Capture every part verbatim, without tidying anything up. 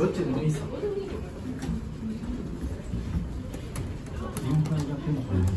どっちでもいいさ。 よんかいだけのこれ。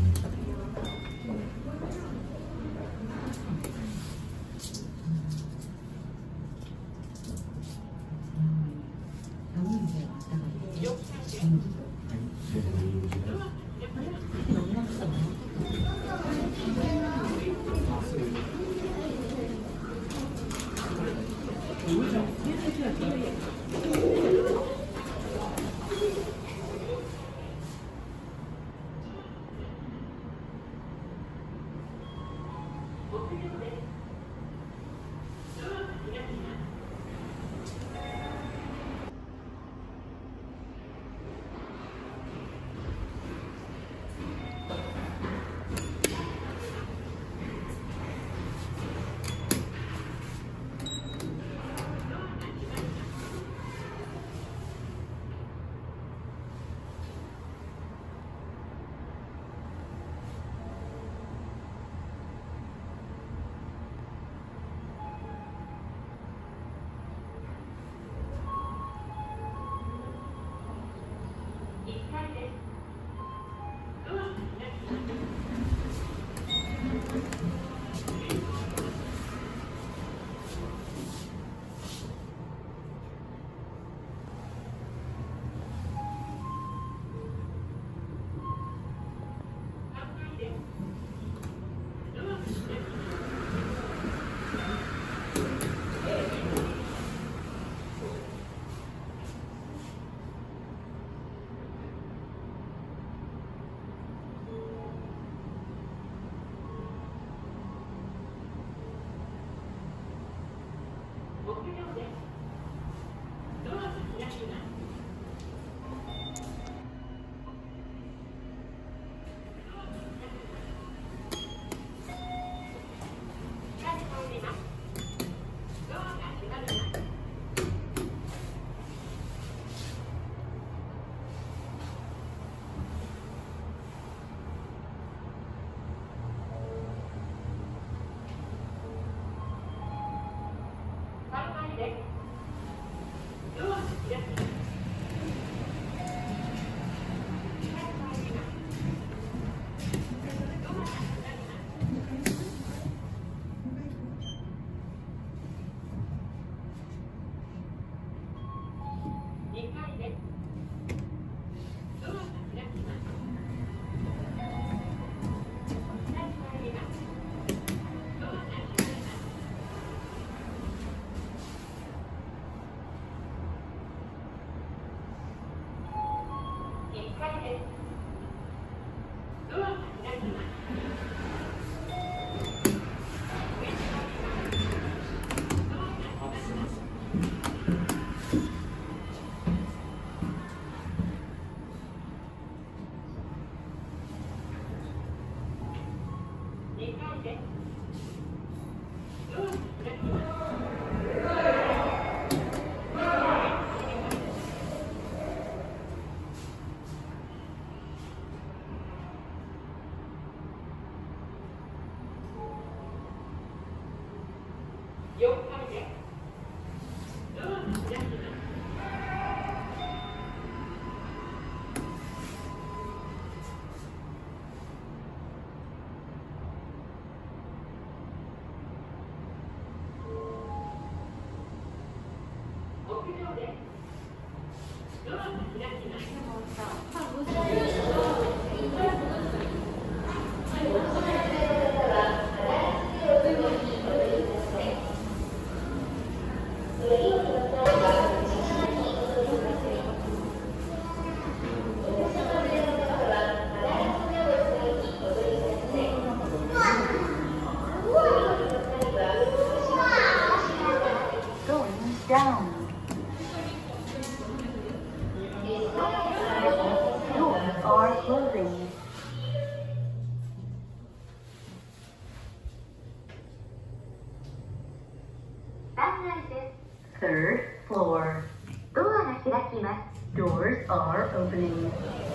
Third floor. ドアが開きます。Doors are opening.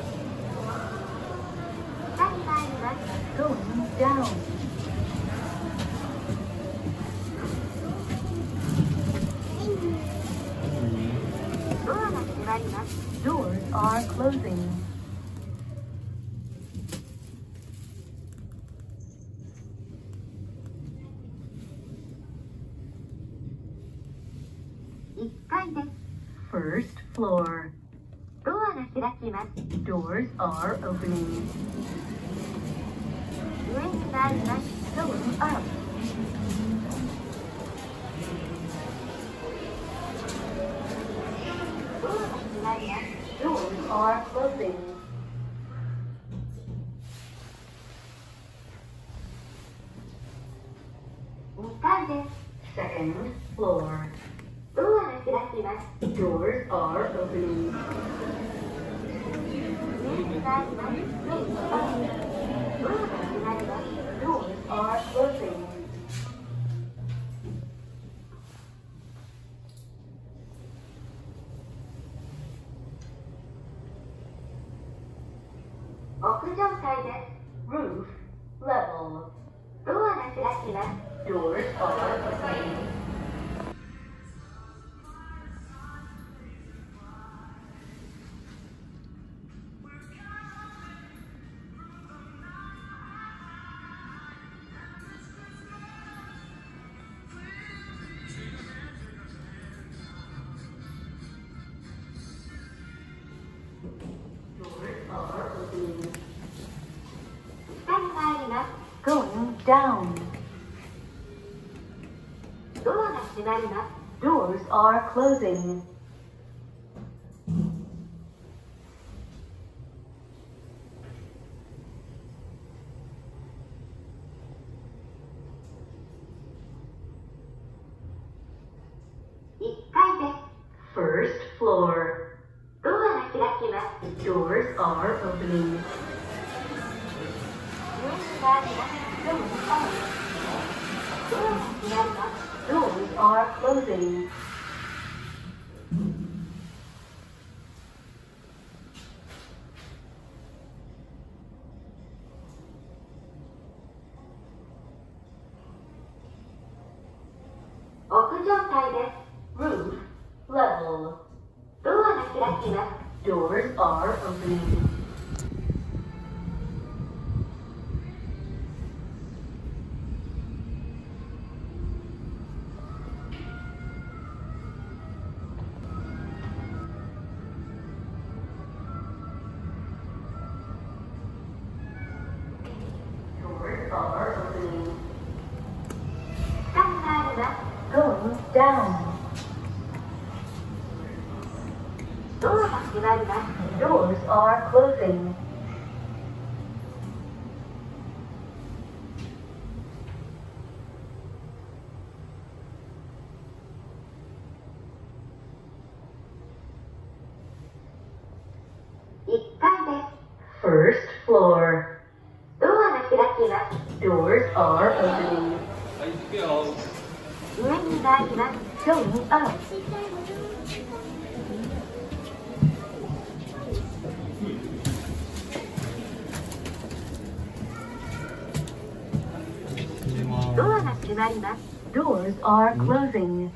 下に参ります。Going down. ドアがます。Doors are closing. いっかいです。First floor. ドアが開きます。Doors are opening. 上になります。Going up. ドアが開きます。Doors are closing. にかいです。Second floor. ドアが開きます。Doors are opening. 上になります。Going up. ドアが開きます。Doors are closing. 屋上階です。Roof, level. ドアが開きます。Doors are opening. 下に参ります。Going down. ドアが閉まります。Doors are closing. いっかいです。First floor. ドアが開きます。Doors are opening. 上になります。Going up. ドアが閉まります。Doors are closing. 屋上階です。Roof, level. ドアが開きます。Doors are opening. 下に参ります。Going down. ドアが閉まります。Doors are closing. いっかいです。First floor. ドアが開きます。Doors are opening. 上に参ります。Going up. ドアが閉まります。Doors are closing.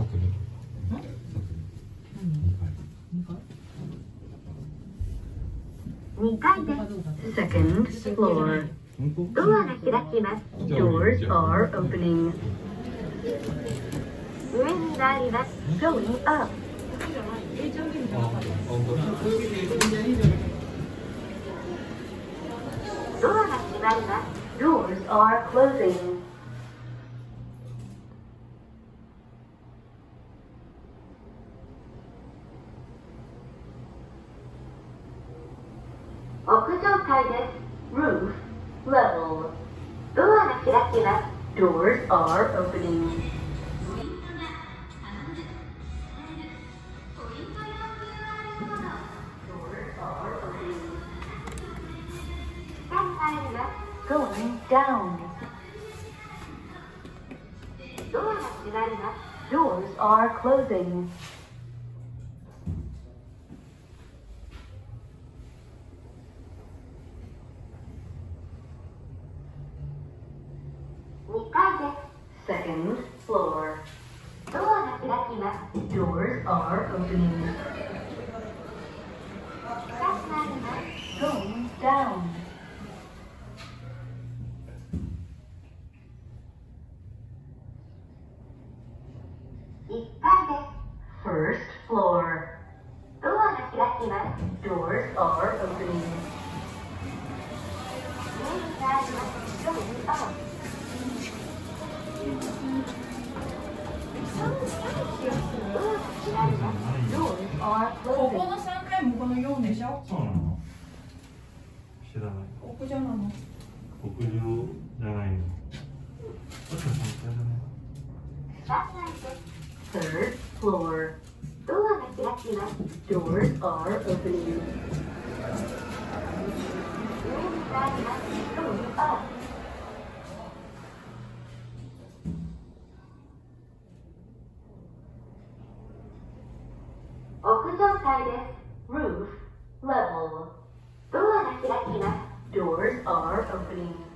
にかいです。Second floor. ドアが開きます。Doors are opening. 上になります。Going up. ドアが閉まります。Doors are closing. 屋上階です。Roof, level. ドアが開きます。Doors are opening. 下に参ります。Going down. ドアが閉まります。Doors are closing. にかいです。Second floor. ドアが開きます。Doors are opening. Doors are opening. 上にあります。Going up. Doors are ここ closing. のさんかいもこのよんでしょ。 そうなの？知らない。 屋上なの。 屋上じゃないの。確かにさんかいだね。 Third floor. ドアが開きます。Doors are opening. 上にあります。Going up. 屋上階です。Roof level. ドアが開きます。Doors are opening.